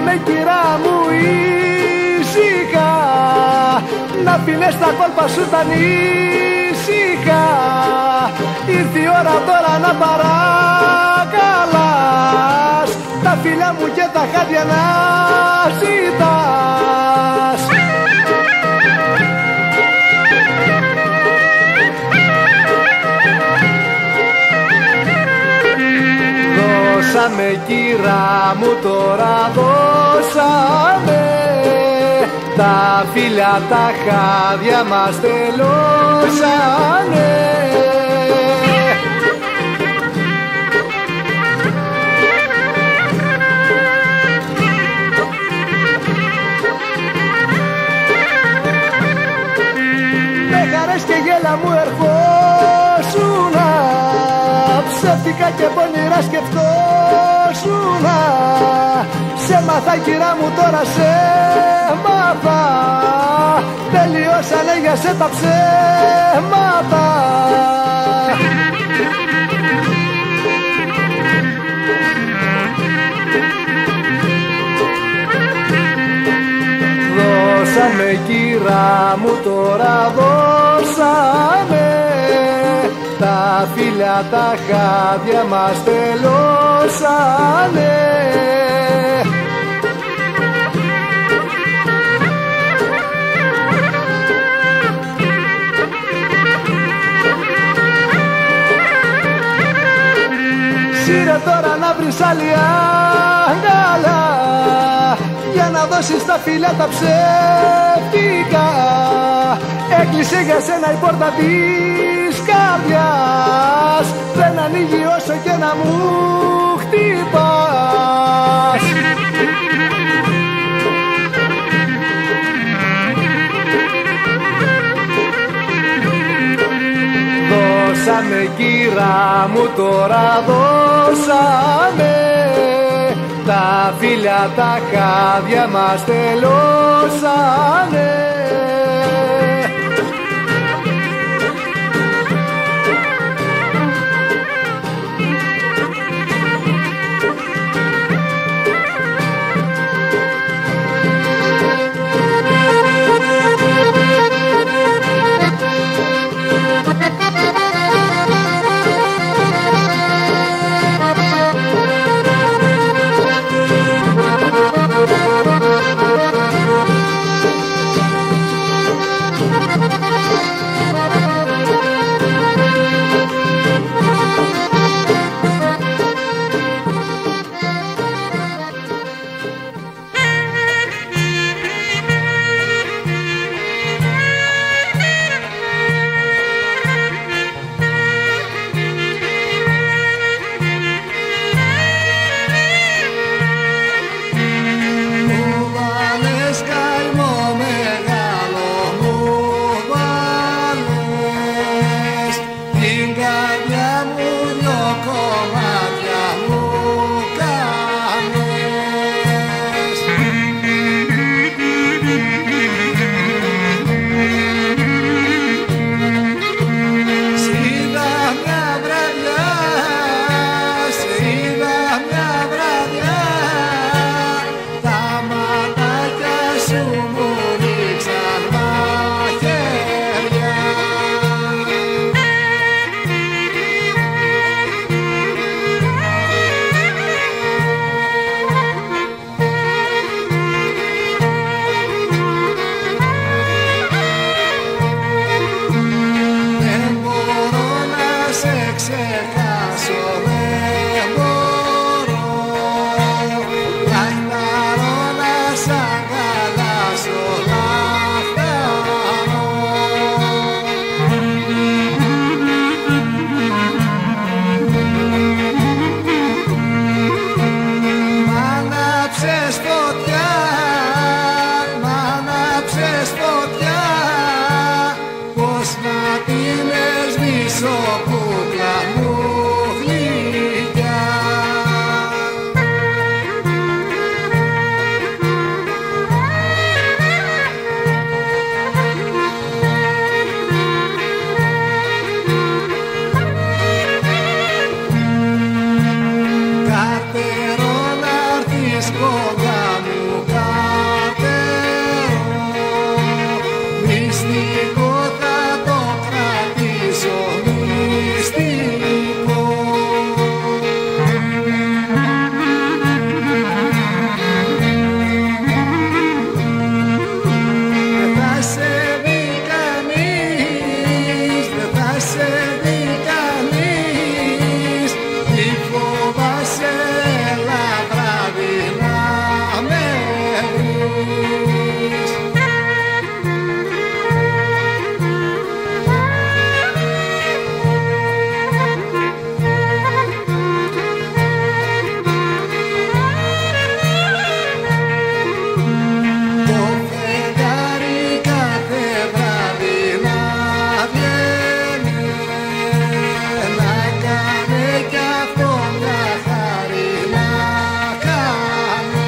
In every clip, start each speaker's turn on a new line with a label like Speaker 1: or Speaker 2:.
Speaker 1: με κυρά μου ήσυχα, να πίνες τα κόλπα σου τα ήσυχα. Ήρθε η ώρα τώρα να παρακαλάς, τα φιλιά μου και τα χάδια να ζητάς. Δώσαμε κύρα μου τώρα δώσαμε, τα φίλια τα χάδια μας τελώσανε. Με χαρές και γέλα μου ερχόσουνα, ψεύτικα και πονηρά σκεφτόσουνα. Σε μάθα κυρά μου τώρα σε μάθα, τελειώσανε για σε τα ψέματα. Δώσαμε κυρά μου τώρα δώσαμε, τα φίλια τα χάδια μας τελώσανε. Σύρε τώρα να βρεις άλλη αγκαλιά, για να δώσεις τα φίλια τα ψεύτικα. Έκλεισε για σένα η πόρτα της καρδιάς, δεν ανοίγει όσο και να μου χτυπάς. Δώσαμε κύρα μου τώρα δώσαμε, τα φίλια τα χάδια μας τελώσανε.
Speaker 2: Καρτερό να έρθεις κοντά μου
Speaker 1: δει κανείς. Μη φοβάσαι, έλα βράδυ να με βρεις. Το φεγγάρι κάθε βράδυ να βγαίνει, να κάνε κι αυτό μια χάρη να κάνει.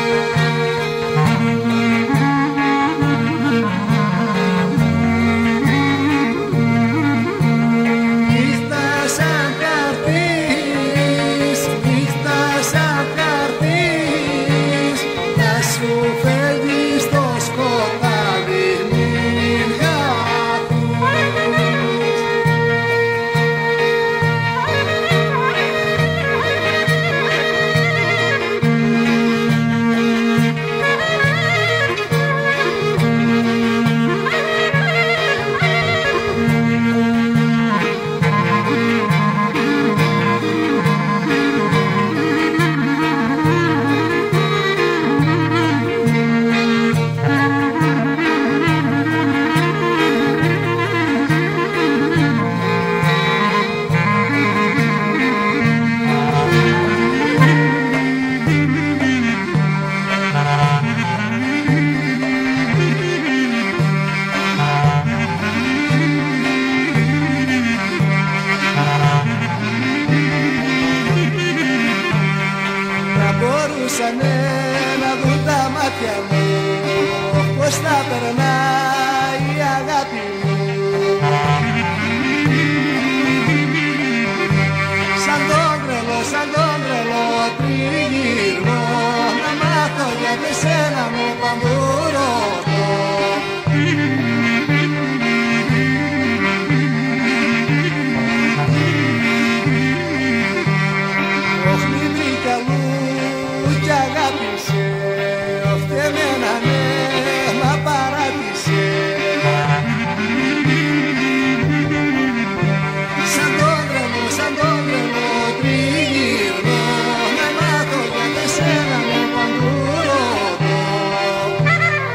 Speaker 1: Νύχτα σαν χαρτής, νύχτα σαν χαρτής, να σου φεύγει στο σκοτάδι μην χαθείς. Θα μπορούσανε να δουν τα μάτια μου πως θα περνάει η αγάπη μου. Σαν τον τρελό τριγυρνώ, να μάθω για εσένα μου παντούρο. Κι αγάπησε, φταιμένα ναι, μα παράτησε. Σαν τον τρελό τριγυρνώ, να μάθω για εσένα με παντού ρωτώ.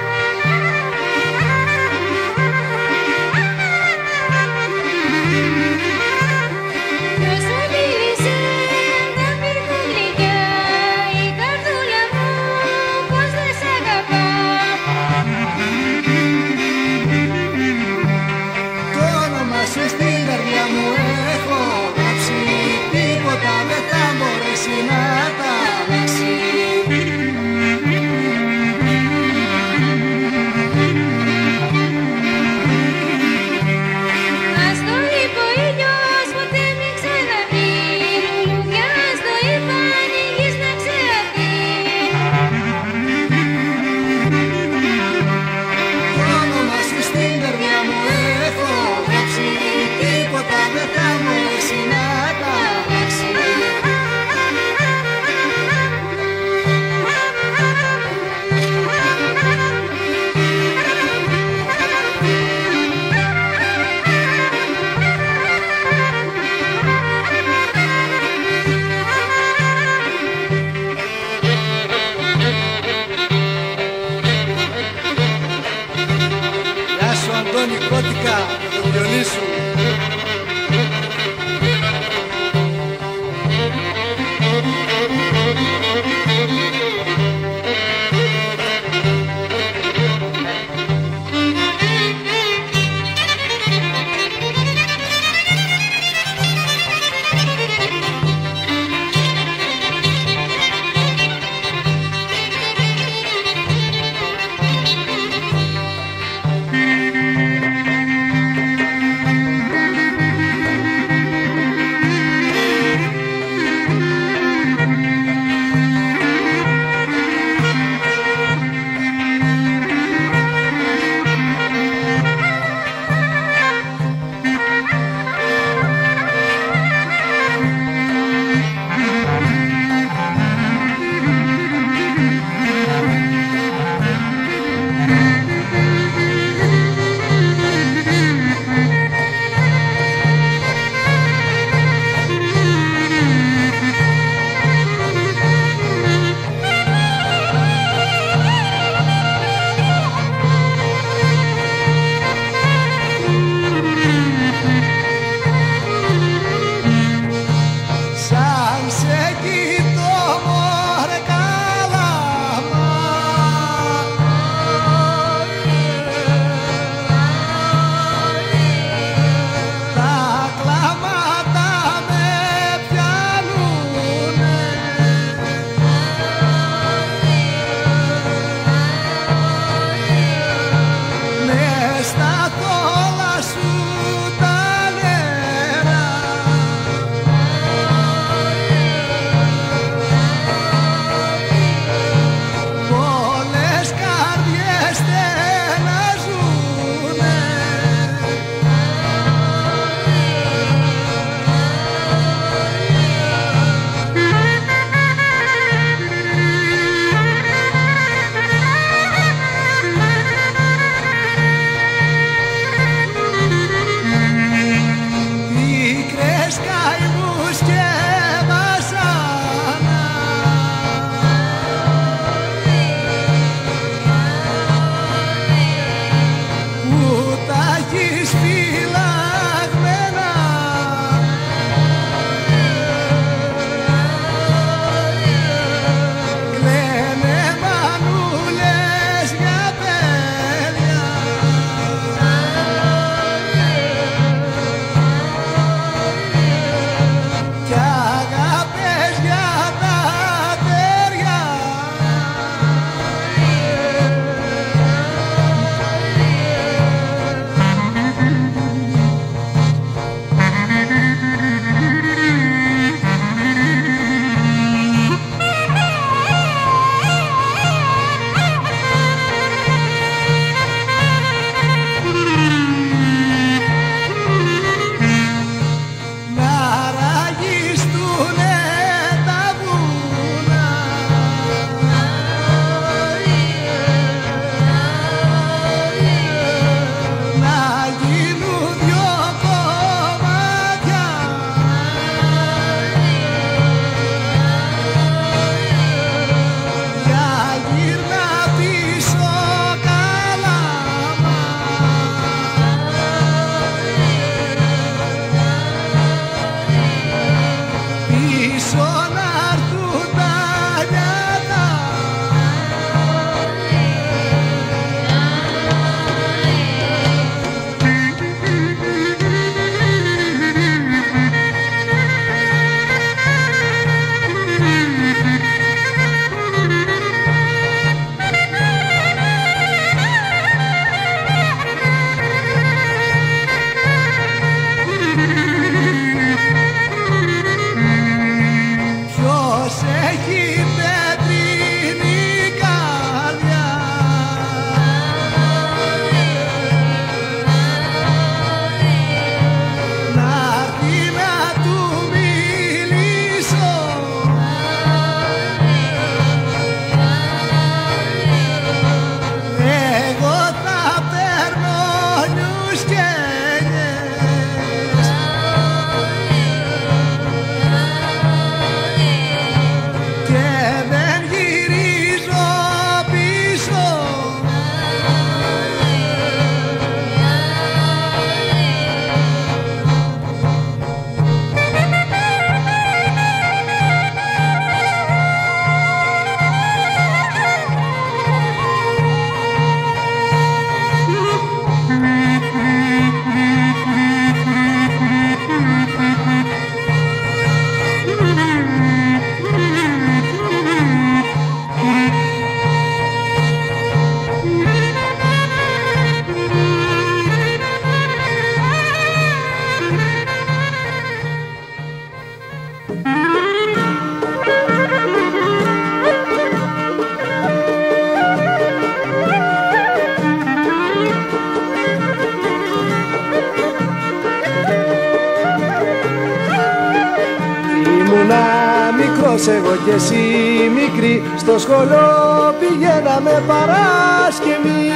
Speaker 1: καημούς και βασάνα που τα έχεις φυλαγμένα κλαίνε μανούλες για παιδιά κι αγάπες για τα τέρια να ραγιστούνε τα βουνά να γίνουν δυο κομμάτια για γύρνα πίσω καλάμα πίσω να έρθουν τα νιάτα ποιος έχει πετρινή καρδιά να έρθει να του μιλήσω εγώ θα παίρνω νιους και και δεν γυρίζω πίσω ήμουνα μικρός εγώ κι εσύ μικρή στο σχολείο πηγαίναμε Παράσκευη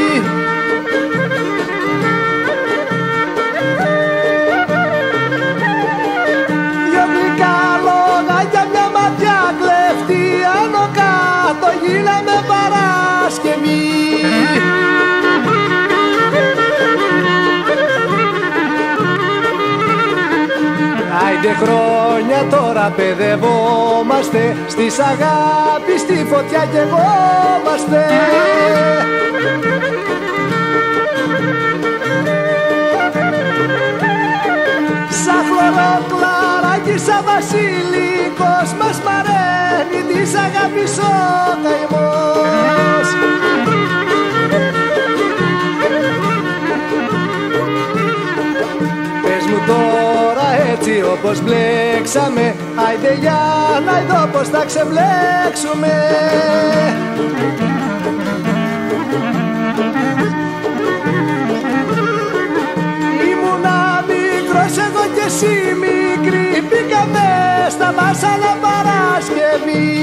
Speaker 1: δυο γλυκά λόγα για μια ματιά κλέφτη άνω κάτω γίναμε Παράσκευη άιντε χρόνια τώρα παιδευόμαστε στις αγάπης στη φωτιά καιγόμαστε σαν χλωροκλαράκι σαν βασιλικός μας παρέμει της αγάπης ο καημός πες μου τώρα έτσι όπως μπλέξαμε άιντε για να δω πως θα ξεμπλέξουμε ήμουνα μικρός εγώ κι εσύ μικρή μπήκαμε στα βάσανα Παράσκευη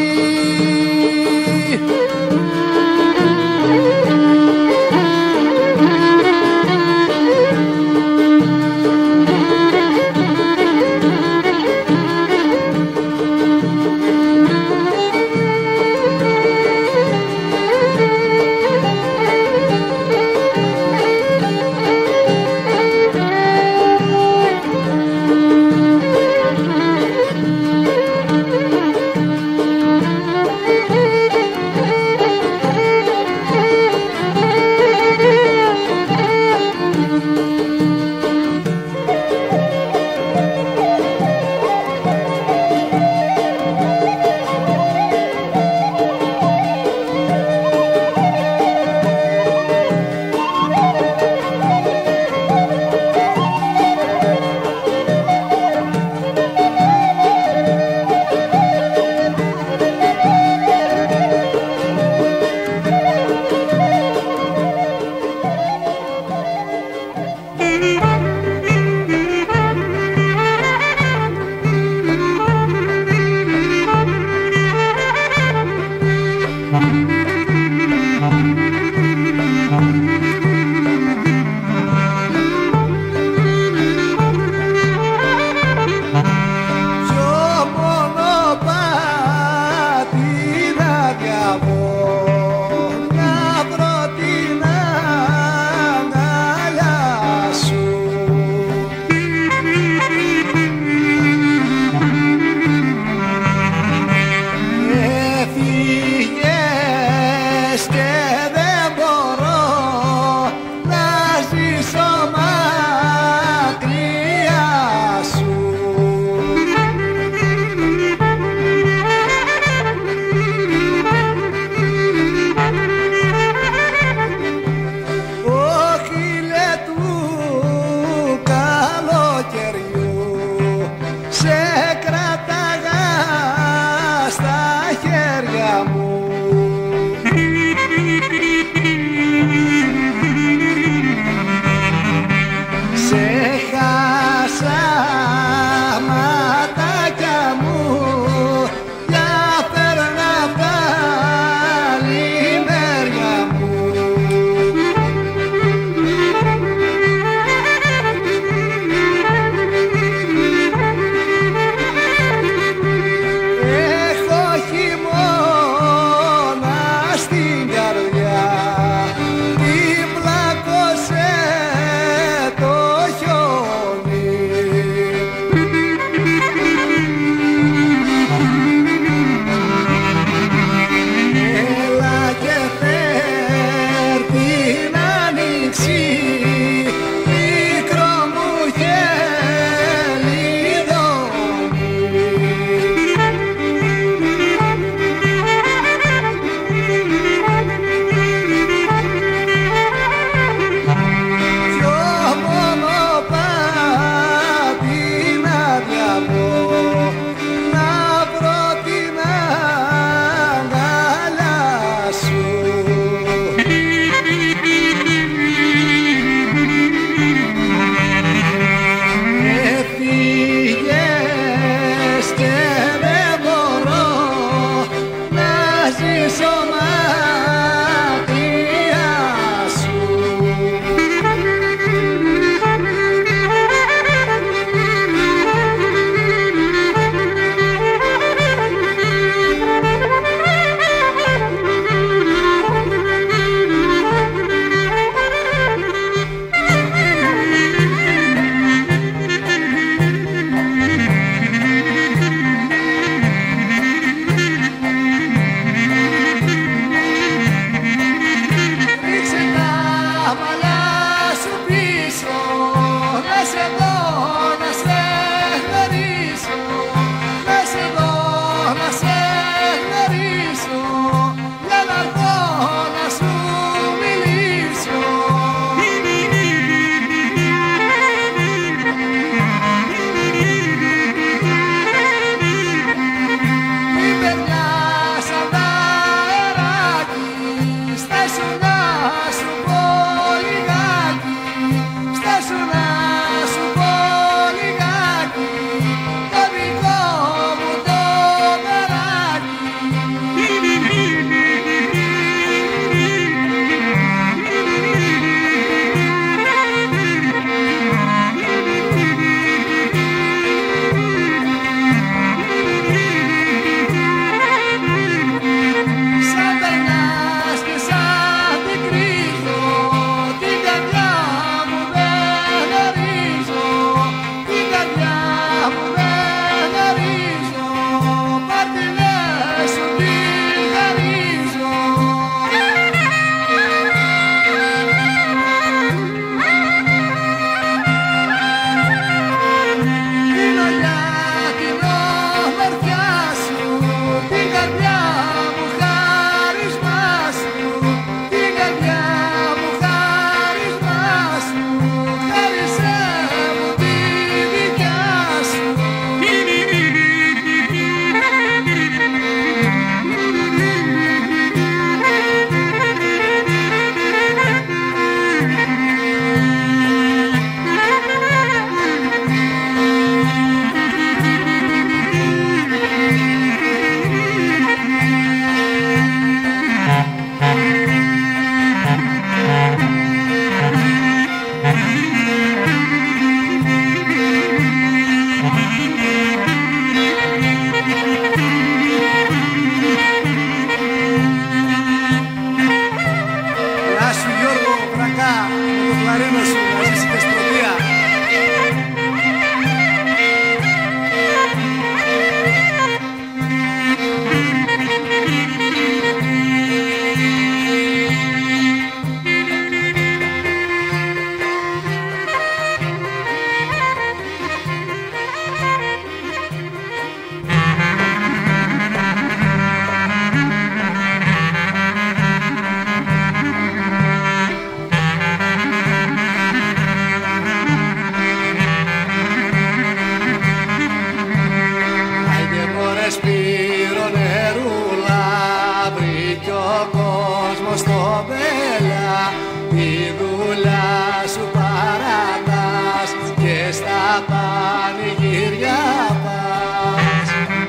Speaker 1: κόσμο στο μπέλα, τη δουλειά σου παρατάς και στα πανηγύρια πας.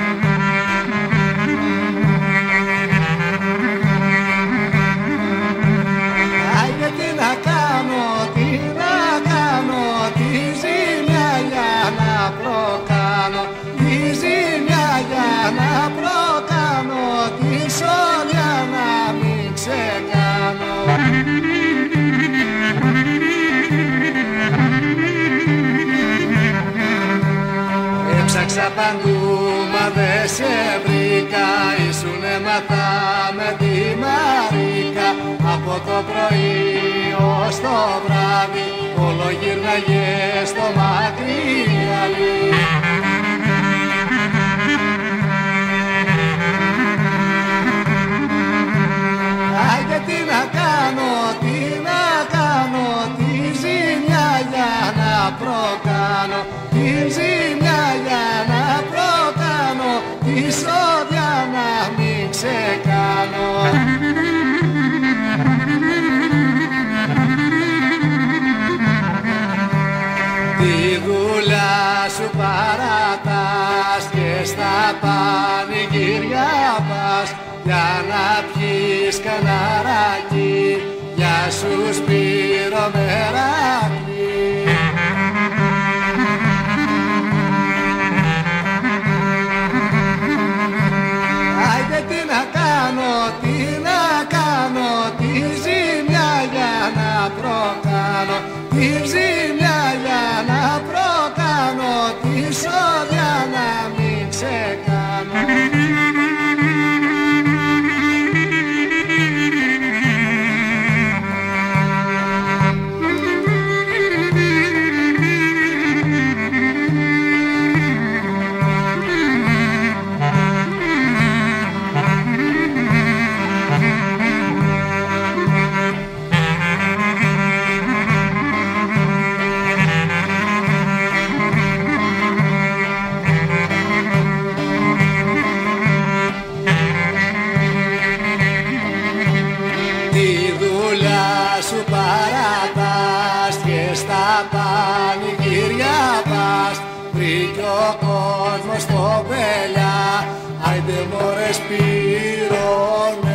Speaker 1: Άιντε τι να κάνω, τι να κάνω, τη ζημιά για να προκάνω, τη ζημιά για να προκάνω, τη σόδια να μην ξεκάνω. Έψαξα παντού μα δε σε βρήκα, ήσουν έμαθα με τη Μαρίκα. Από το πρωί ως το βράδυ όλο γύρναγες στο μακρύ γυαλί. Άιντε τι να κάνω, τι να κάνω, τη ζημιά για να προκάνω, τη ζημιά για να προκάνω, τη σόδια να μην ξεκάνω. Τη δουλειά σου παρατάς και στα πανηγύρια πας, για να πιεις καναράκι, για σου Σπύρο Μερακλή. Άιντε τι να κάνω, τι να κάνω, τη ζημιά για να προκάνω, τη ζημιά για να προκάνω, τη σόδια να μην ξεκάνω. Σου παρατάς και στα πανηγύρια πας, βρήκε ο κόσμος στο μπέλα. Άιντε μωρέ Σπύρο